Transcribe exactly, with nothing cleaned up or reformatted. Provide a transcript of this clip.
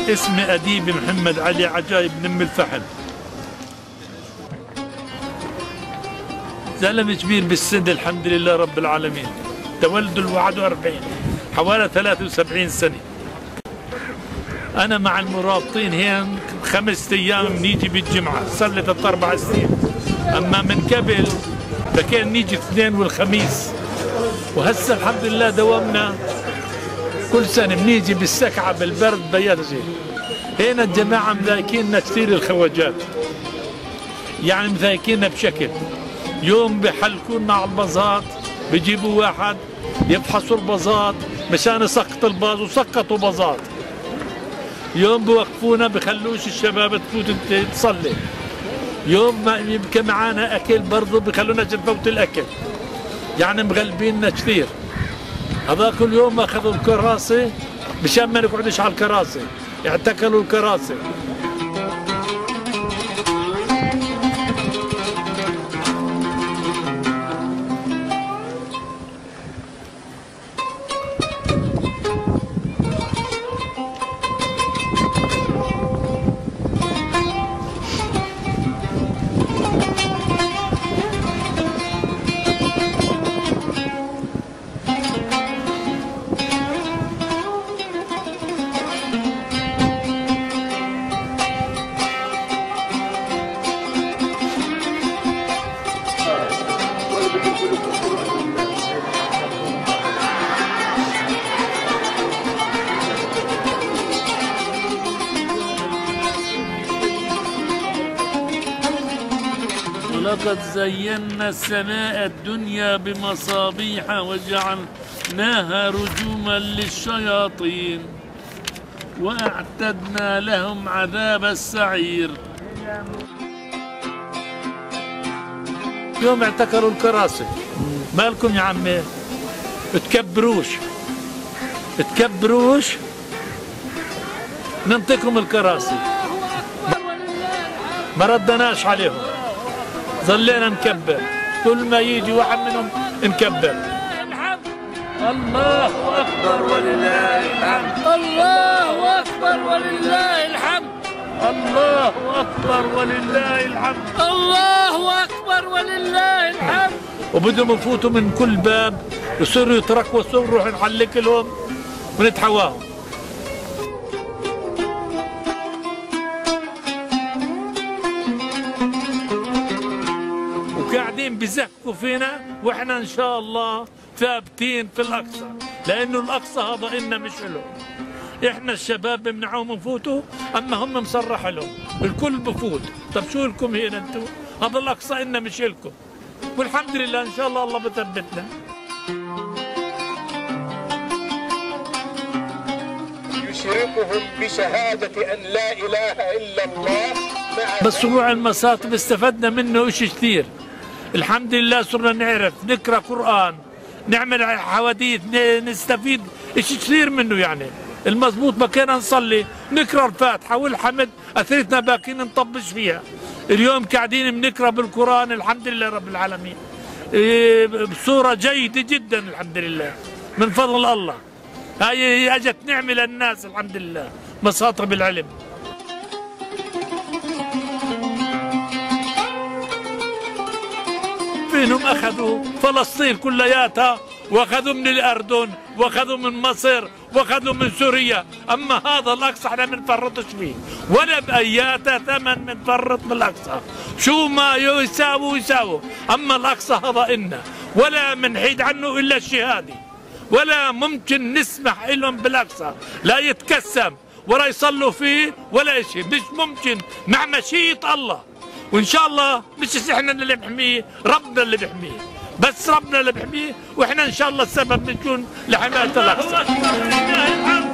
اسمي أديب محمد علي عجايب من أم الفحل. زلمة كبير بالسن الحمد لله رب العالمين. تولد الواحد وأربعين، حوالي ثلاث وسبعين سنة. أنا مع المرابطين هين خمس أيام نيجي بالجمعة، صار لي ثلاث أربع سنين. أما من قبل فكان نيجي اثنين والخميس. وهسه الحمد لله دوامنا كل سنة بنيجي بالسكعة بالبرد بيرجي. هنا الجماعة مذايكيننا كثير الخواجات. يعني مذايكيننا بشكل. يوم بحلكونا على البازات، بيجيبوا واحد يفحصوا البازات مشان يسقط الباز وسقطوا بازات. يوم بوقفونا بخلوش الشباب تفوت تصلي. يوم ما يبقى معانا اكل برضه بخلونا نفوت الاكل. يعني مغلبيننا كثير. هذا كل يوم اخذوا الكراسي مشان ما نقعدش على الكراسي، اعتكلوا الكراسي. ولقد زينا السماء الدنيا بمصابيح وجعلناها رجوما للشياطين وأعتدنا لهم عذاب السعير. يوم اعتكروا الكراسي. مالكم يا عمي؟ تكبروش تكبروش ننطيكم الكراسي. ما ردناش عليهم، ظلينا نكبر. كل ما يجي واحد منهم نكبر. الله أكبر ولله الحمد. الله أكبر ولله الحمد. الله أكبر ولله الحمد. الله أكبر ولله الحمد. وبدهم يفوتوا من كل باب يصيروا يتركوا، نروح نحلك لهم ونتحواهم. وقاعدين بزكوا فينا واحنا ان شاء الله ثابتين في الاقصى، لانه الاقصى هذا إلنا مش له. احنا الشباب بمنعوهم يفوتوا، اما هم مصرح لهم الكل بفوت. طب شو لكم هنا انتم؟ هذا الاقصى إلنا مش لكم. والحمد لله ان شاء الله الله بثبتنا. يشركهم بشهادة أن لا إله إلا الله. بس روح المصاطب استفدنا منه شيء كثير. الحمد لله صرنا نعرف نقرا قرآن، نعمل حواديت، نستفيد شيء كثير منه. يعني المضبوط بكينا نصلي نقرا الفاتحة والحمد، أثرتنا باكين نطبش فيها. اليوم قاعدين بنقرا بالقرآن الحمد لله رب العالمين بصورة جيدة جدا الحمد لله من فضل الله. هاي اجت نعمة للناس الحمد لله، مصاطب العلم. فينهم اخذوا فلسطين كلياتها، واخذوا من الاردن، واخذوا من مصر، واخذوا من سوريا. اما هذا الاقصى احنا ما بنفرطش فيه، ولا باياته ثمن بنفرط بالاقصى. شو ما يساووا يساووا، اما الاقصى هذا إلنا، ولا منحيد عنه الا الشهاده. ولا ممكن نسمح لهم بالاقصى لا يتكسم ولا يصلوا فيه ولا شيء، مش ممكن مع مشيئة الله. وان شاء الله مش احنا اللي بنحميه، ربنا اللي بيحميه. بس ربنا اللي بيحميه، واحنا ان شاء الله السبب بنكون لحماية الاقصى.